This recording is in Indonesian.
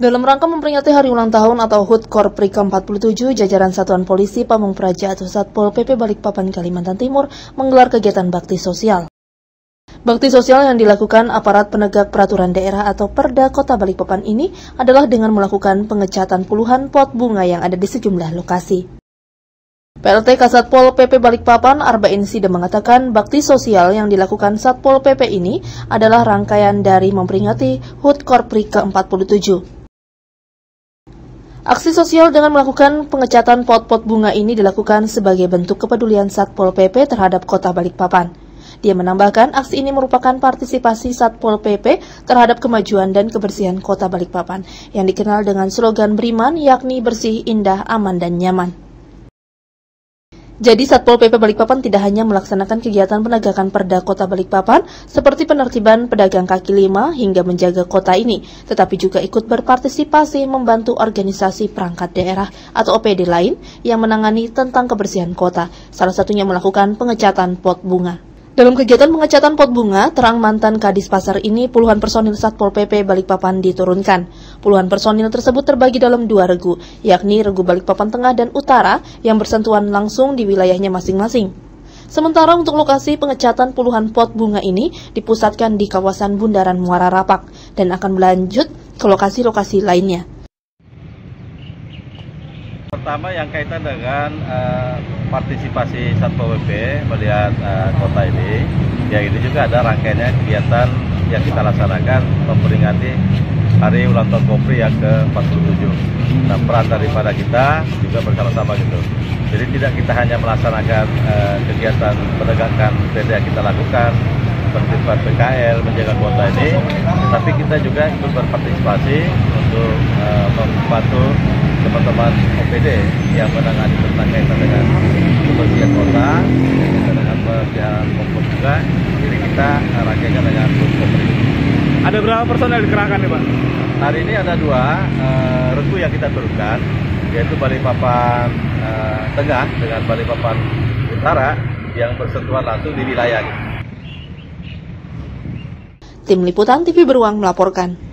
Dalam rangka memperingati hari ulang tahun atau HUT Korpri ke-47, jajaran Satuan Polisi Pamung Praja atau Satpol PP Balikpapan, Kalimantan Timur menggelar kegiatan bakti sosial. Bakti sosial yang dilakukan aparat penegak peraturan daerah atau Perda Kota Balikpapan ini adalah dengan melakukan pengecatan puluhan pot bunga yang ada di sejumlah lokasi. PLT Kasatpol PP Balikpapan Arba'in Sida mengatakan bakti sosial yang dilakukan Satpol PP ini adalah rangkaian dari memperingati HUT Korpri ke-47. Aksi sosial dengan melakukan pengecatan pot-pot bunga ini dilakukan sebagai bentuk kepedulian Satpol PP terhadap Kota Balikpapan. Dia menambahkan aksi ini merupakan partisipasi Satpol PP terhadap kemajuan dan kebersihan Kota Balikpapan yang dikenal dengan slogan Beriman, yakni bersih, indah, aman, dan nyaman. Jadi Satpol PP Balikpapan tidak hanya melaksanakan kegiatan penegakan Perda Kota Balikpapan seperti penertiban pedagang kaki lima hingga menjaga kota ini, tetapi juga ikut berpartisipasi membantu organisasi perangkat daerah atau OPD lain yang menangani tentang kebersihan kota, salah satunya melakukan pengecatan pot bunga. Dalam kegiatan pengecatan pot bunga, terang mantan Kadis Pasar ini puluhan personil Satpol PP Balikpapan diturunkan. Puluhan personil tersebut terbagi dalam dua regu, yakni regu Balikpapan Tengah dan Utara yang bersentuhan langsung di wilayahnya masing-masing. Sementara untuk lokasi pengecatan puluhan pot bunga ini dipusatkan di kawasan Bundaran Muara Rapak dan akan berlanjut ke lokasi-lokasi lainnya. Pertama yang kaitan dengan partisipasi Satpol PP melihat kota ini, ya ini juga ada rangkaiannya kegiatan yang kita laksanakan memperingati hari ulang tahun Korpri yang ke-47. Nah, peran daripada kita juga bersama-sama gitu. Jadi tidak kita hanya melaksanakan kegiatan penegakan PDA yang kita lakukan, seperti PKL, menjaga kota ini, tapi kita juga ikut berpartisipasi untuk membantu teman-teman OPD yang menangani tentang kaitan dengan kebersihan kota, kaitan dengan pemeliharaan kompos juga. Jadi kita rangkaikan dengan Korpri. Ada berapa personel dikerahkan nih, Pak? Hari ini ada dua regu yang kita turunkan, yaitu Balikpapan Tengah dengan Balikpapan Utara yang bersentuhan langsung di wilayah. Tim Liputan TV Beruang melaporkan.